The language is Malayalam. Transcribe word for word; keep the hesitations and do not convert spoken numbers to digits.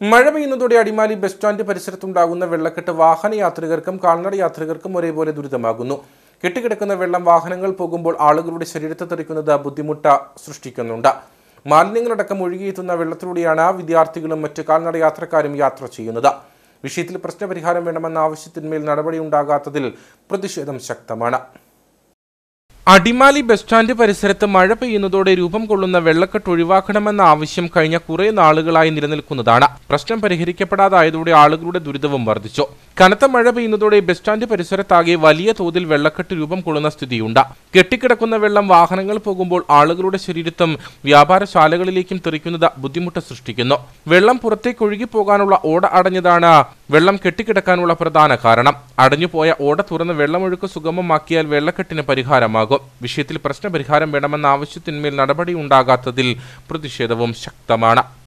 മഴ പെയ്യുന്നതോടെ അടിമാലി ബസ് സ്റ്റാൻഡ് പരിസരത്തുണ്ടാകുന്ന വെള്ളക്കെട്ട് വാഹനയാത്രികർക്കും കാൽനട യാത്രികർക്കും ഒരേപോലെ ദുരിതമാകുന്നു. കെട്ടിക്കിടക്കുന്ന വെള്ളം വാഹനങ്ങൾ പോകുമ്പോൾ ആളുകളുടെ ശരീരത്തെ തെറിക്കുന്നത് ബുദ്ധിമുട്ട് സൃഷ്ടിക്കുന്നുണ്ട്. മാലിന്യങ്ങളടക്കം ഒഴുകിയെത്തുന്ന വെള്ളത്തിലൂടെയാണ് വിദ്യാർത്ഥികളും മറ്റ് കാൽനട യാത്രക്കാരും യാത്ര ചെയ്യുന്നത്. വിഷയത്തിൽ പ്രശ്നപരിഹാരം വേണമെന്ന ആവശ്യത്തിന്മേൽ നടപടിയുണ്ടാകാത്തതിൽ പ്രതിഷേധം ശക്തമാണ്. അടിമാലി ബസ് സ്റ്റാൻഡ് പരിസരത്ത് മഴ പെയ്യുന്നതോടെ രൂപം കൊള്ളുന്ന വെള്ളക്കെട്ട് ഒഴിവാക്കണമെന്ന ആവശ്യം കഴിഞ്ഞ കുറെ നാളുകളായി നിലനിൽക്കുന്നതാണ്. പ്രശ്നം പരിഹരിക്കപ്പെടാതായതോടെ ആളുകളുടെ ദുരിതവും വർദ്ധിച്ചു. കനത്ത മഴ പെയ്യുന്നതോടെ ബസ് സ്റ്റാൻഡ് പരിസരത്താകെ വലിയ തോതിൽ വെള്ളക്കെട്ട് രൂപം കൊള്ളുന്ന സ്ഥിതിയുണ്ട്. കെട്ടിക്കിടക്കുന്ന വെള്ളം വാഹനങ്ങൾ പോകുമ്പോൾ ആളുകളുടെ ശരീരത്തും വ്യാപാരശാലകളിലേക്കും തെറിക്കുന്നത് ബുദ്ധിമുട്ട് സൃഷ്ടിക്കുന്നു. വെള്ളം പുറത്തേക്ക് ഒഴുകിപ്പോകാനുള്ള ഓട അടഞ്ഞതാണ് വെള്ളം കെട്ടിക്കിടക്കാനുള്ള പ്രധാന കാരണം. അടഞ്ഞുപോയ ഓട തുറന്ന് വെള്ളമൊഴുക്ക് സുഗമമാക്കിയാൽ വെള്ളക്കെട്ടിന് പരിഹാരമാകും. വിഷയത്തിൽ പ്രശ്നപരിഹാരം വേണമെന്ന ആവശ്യത്തിന്മേൽ നടപടിയുണ്ടാകാത്തതിൽ പ്രതിഷേധവും ശക്തമാണ്.